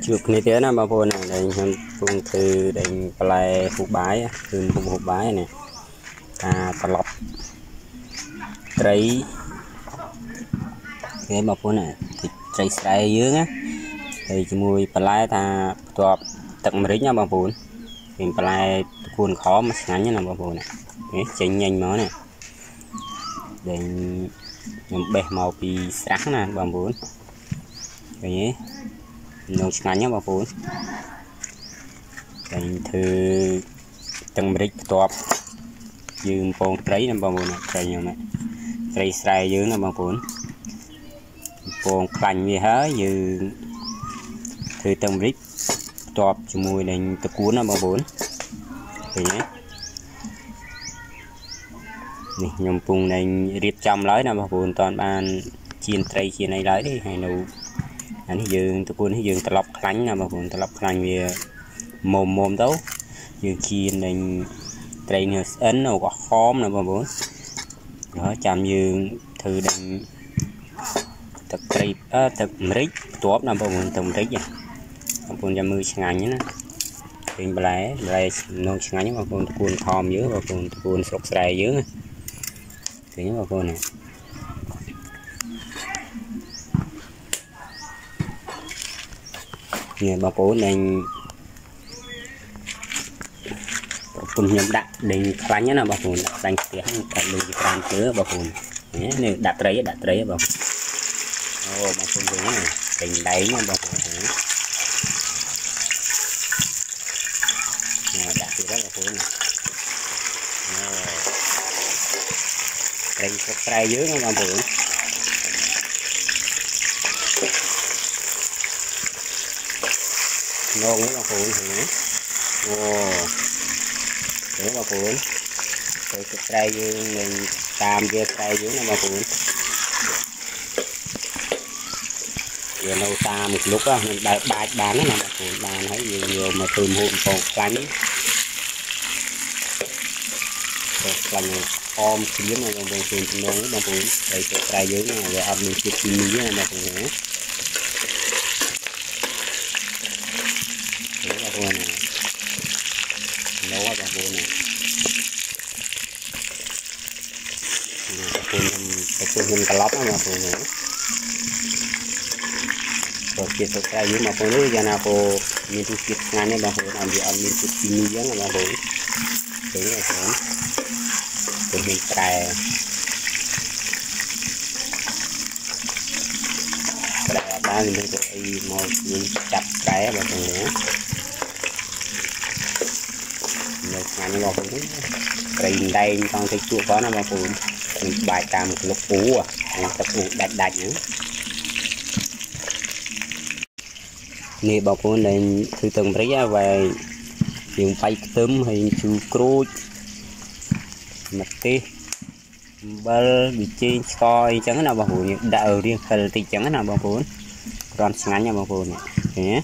chụp này thế nào bao phôn này đây phun từ đánh play hộp bái từ hộp bái này tạt lọc trái cái bao phôn này thì trái sài dưới á thì chỉ mùi play ta tọp tận mấy nha bao phôn mình play cuốn khó mà ngắn như là bao phôn này đấy chỉnh nhanh nó này để bề màu bị sáng nè bao phôn đấy nấu ngắn nhá bao phôn dành thư từng brick top dương phong trái năm bao phôn này trái nhiều này trái sai dưới năm bao phôn phong cành như hết dương thư từng brick top cho mùi đánh tập cuốn năm bao phôn thì nhé nhầm phun đánh riết trăm lấy năm bao phôn toàn ban chiên trái chiên này lấy đi hay nấu anh dương tập cuốn dương tập lọc lánh năm bao phôn tập lọc lánh về mồm đâu dương chiên đánh trái nhiều ấn nào có khóm nào bao phôn đó chạm dương thư đánh tập trái tập mít top năm bao phôn tập mít bao phôn chạm mưa ngắn nhé hình bể nông ngắn bao phôn cuốn thòm dưới bao phôn cuốn sọc sài dưới thì những bao phôn này nghe bao phôn này phun nhầm đặt đình khá nhá nào bao phôn đặt tiếng đặt lùi bàn chứa bao phôn này đặt đấy bao bao phôn thế này đình đáy nha bao phôn thế đặt thì rất là phôn này đây có trai dưới nó bao phôn ngon cái bao phôn thì để bao phôn rồi cái trai dưới mình tam kia trai dưới nó bao phôn giờ nấu ta một lúc á mình bài bán nó là bao phôn bán thấy nhiều mà từ hồn còn cánh lành om kiếm này bằng phun trên đó bằng phun đây cái trai dưới này rồi âm mình chụp phim dưới này bằng phun nữa đấy là phun này nấu bằng phun này phun hình cả lóc nó bằng phun nữa rồi kia cái trai dưới mà phun nữa giờ nào cô mình chụp kịp ngay này bằng phun làm gì âm mình chụp phim dưới này bằng phun đấy là phun phun hình trai ba mình được cái màu nhìn chặt cái vào phần nữa được ngắn vào phần đây đây con cái chuột có nó vào phần bài tam một lúc cũ tập cũ đặt nữa nè bảo phun này từ từng đấy về dùng bay tấm hay chú cối mặt tê bơ bị trên coi chẳng nào bảo phun đã ở riêng khờ thì chẳng nào bảo phun còn ngắn nha bảo phun này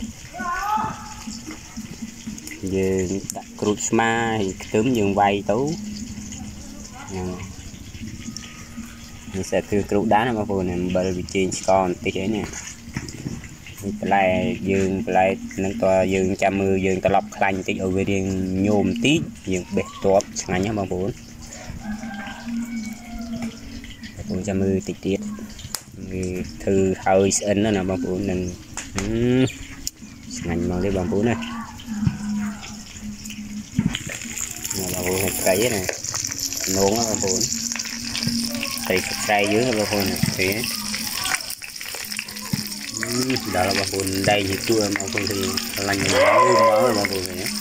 giờ cột sma thì tấm dùng vay tấu mình sẽ từ cột đá này bảo phun này bơ bị trên con tí thế này lại dương lại nâng to dương chăm mưa dương ta lọc lành tí ở về riêng nhôm tí dương bệt top ngắn nha bảo phun cũng cho mưa tịch tiết thư hơi ấn nó là bằng phun nên ngành màu lấy bằng phun này bằng phun cái này nón nó bằng phun thì cây dưới nó bằng phun này thế đó là bằng phun đây thì chua bằng phun thì lành nó bằng phun này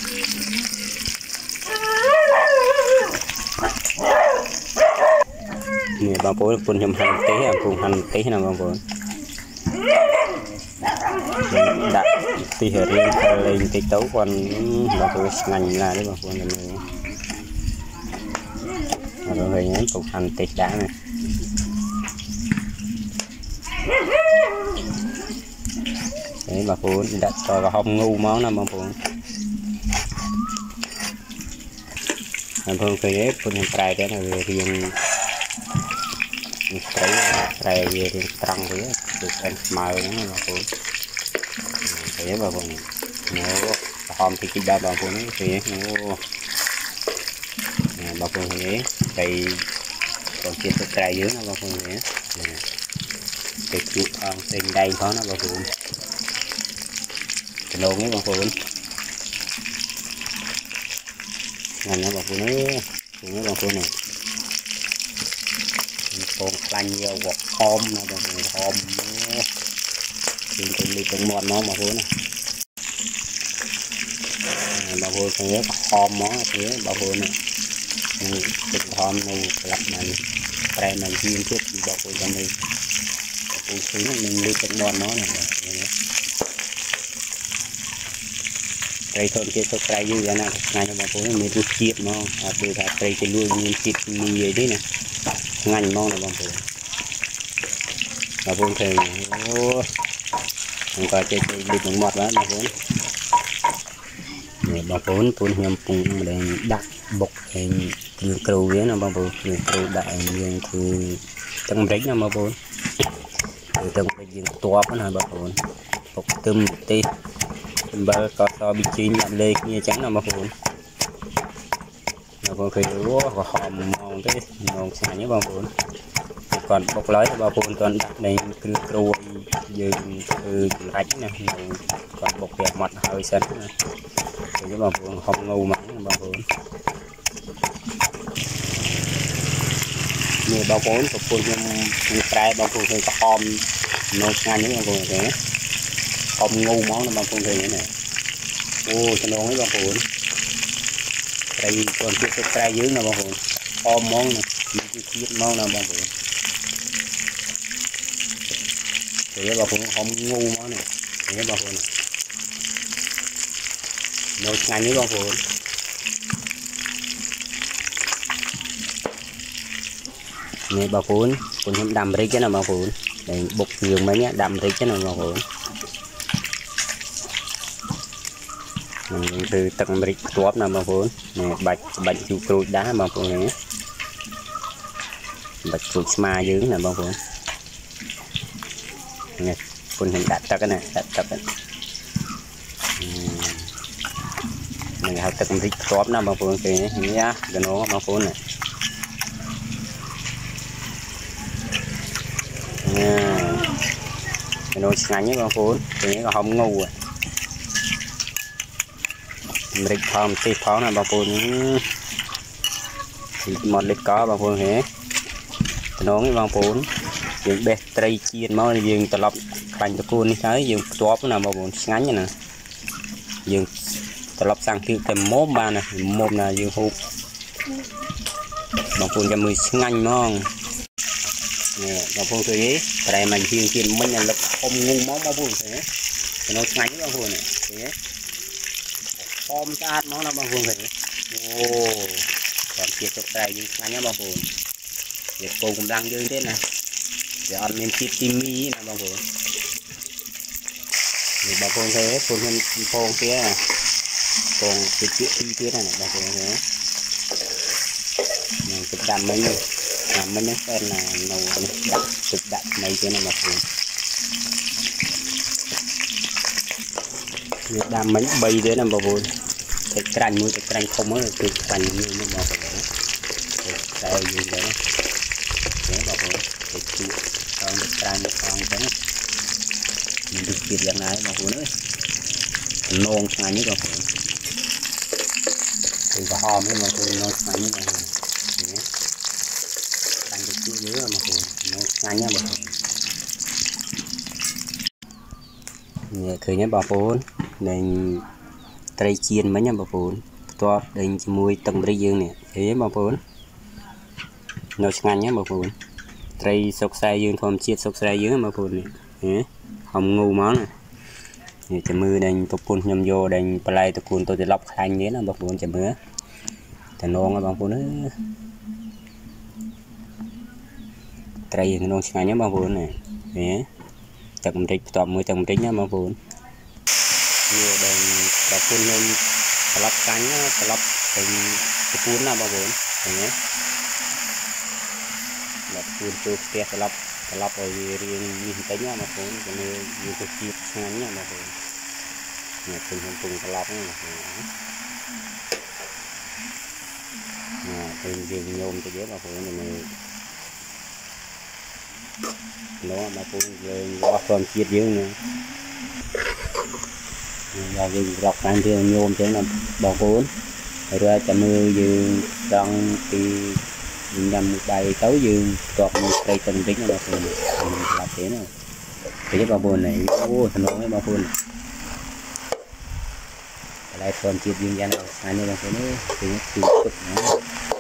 nè bao phun phun nhầm hành tí nào bao phun đặt tí hở riêng lên cái tấu còn bao phun ngành là đấy bao phun là mình rồi nhé phun hành tí đã này đấy bao phun đặt cho vào hông ngu món nào bao phun làm phun cái ép phun hành trai cái này riêng trái về trăng với được ăn màu nó là phun thế bà con nó hòm thì cái bà con ấy thế bà con thế đây còn kia tôi trai dưới nó bà con thế cái chuột trên đây có nó bà con cái nồi ấy bà con ngành nó bà con ấy bà con này con lanh nhiều hoặc hôm nó bà con hôm thì con đi con mòn nó bà con này bà con thế hôm nó thế bà con này cái hôm này lặp mình đây mình chuyên thiết bảo cô cho mình cô xíu mình đi con mòn nó này đây thôi kia tôi trai như vậy nào ngay cho bà cô mình rút chiết nó từ cả đây thì luôn mình chiết mình vậy đấy nè ngành mong là bà cô thì không có chơi đi con mọt đó bà cô bà cô tuôn nhầm cùng để đặt bột hình đường cầu với nó bà cô đường cầu đại đường từ tầng rách nó bà cô từ tầng đường to cái này bà cô bột tôm tê bà có so bị chín làm lê như trắng nó bà cô khi có hòm mong thế mong xài nhé bà cô còn bột lưới bà cô toàn đặt này cứ trôi dừng từ rách nè còn bột đẹp mặt hơi xanh thì bà cô không ngu mắng bà cô như bà cô nhưng trái bà cô thì có hòm nó ngay những bà cô thế không ngu món nó bà cô thì này ô cho nó ấy bà cô đây còn chiếc cái trái dưới nè bà cô hòm món này chiếc món nào bà cô thì bà cô không ngu món này thì bà cô này nó ngay những bà cô này bà cô cũng đầm rít cái nào bà cô để bột giường mấy nhá đầm rít cái nào bà cô mình từ tầng rít top nào bà cô này bạch chu cừu đá bà cô này bạch chuột ma dưới nè bà cô này con hình đặt cho cái này đặt cho cái mình học tầng rít top nào bà cô thì nhá cái nó bà cô này cái nó ngắn nhất bà cô thì nó không ngu rồi mình thòm tí phó này bà cô một lít có bà cô thế nó cái bà cô những bè tray chiên máu dừng tập lọc bánh cho cô đi thấy dừng top nào bà cô ngắn như nè dừng tập lọc sang tiêu thêm mốt ba này mốt là dừng hụt bà cô cho mình ngắn mong nè bà cô thấy tại mình chiên chiên mình là không ngu món bà cô thế nó ngắn bà cô này thế ôm cho ăn món nào bằng vuông vậy, còn kia chụp đây như thế nhá bằng vuông, việc cô cũng đang như thế này, để ăn miếng thịt timi này bằng vuông, thì bằng vuông thế, vuông kia này, còn cái chuyện kia này bằng vuông thế, mình chụp đầm mấy người, làm mấy cái là nấu đặt chụp đặt mấy cái này bằng vuông. Đam mấy bay đấy là bảo vốn cái cành mũi cái cành không ấy từ cành như nó bảo vốn cái gì đấy thế bảo vốn cái chuyện còn cái cành còn cái mình được việcយ៉ាងnày bảo vốn ấy nôn ngay như bảo vốn từ cái hòm ấy bảo vốn nôn ngay như bảo vốn thế cành được chưa dưới bảo vốn nôn ngay nhá bảo vốn khởi nhá bảo vốn nên tray chiên mấy nhá bà phun to đây chỉ mùi tầng tray dương nè thế bà phun nó ngắn nhá bà phun tray sọc xay dương thom chiết sọc xay dương bà phun nè không ngu món này chả mưa đành tập phun nhầm vô đành play tập phun tôiจะlọc hành đấy là bà phun chả mưa chả non bà phun nữa tray nó ngắn nhá bà phun này nè tầng tray tọm mùi tầng tray nhá bà phun nhiều đèn tập phun nhôm lọc cánh lọc thành cái phun nào bao vốn nhé lọc phun từ kia lọc ở riêng nhìn thấy nhá mà phun cái này như cái chip ngắn nhá mà phun nè pung nhom pung tơ lọc nè pung dương nhôm cho dễ bà phụ này nó bà phụ lên qua con chiết dương nữa và dương lọc ăn thì nhôm chứ là bà phụ rồi chả mưa dương trong thì nhằm bài tấu dương còn cây từng tính là phụ làm thế nào cái bà phụ này ô thằng nó bà phụ lại còn chiết dương ra nào anh này bà phụ nữa thì nó chịu cực nữa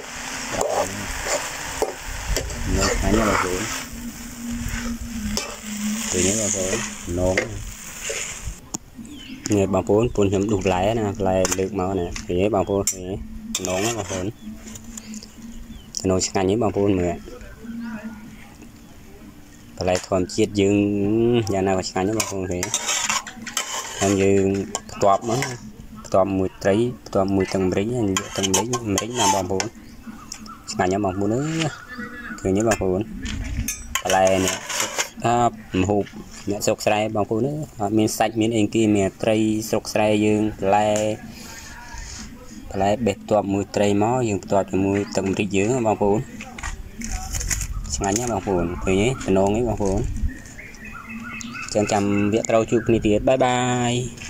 nó anh này bà phụ từ những bà phụ nón nghe bà phụ phun nhầm đục lại nè lại được máu nè thì bà phụ thì nón bà phụ nó sang những bà phụ mẹ lại thòm chiết dương nhà nào sang những bà phụ thì em dương toạp nó toạp mùi trái toạp mùi tầng mấy là bà phụ sang những bà phụ nữa từ những bà phụ lại nè hộp mẹ sọc sài bằng phụ nữ miền sạch miền anh kia mẹ tây sọc sài dương lại bẹp toạp mùi tây máu dương toạp cho mùi tầng rít dương bằng phụ sáng nhá bằng phụ từ nhé từ nông ấy bằng phụ chân chăm biết trâu chụp này tiệt bye bye.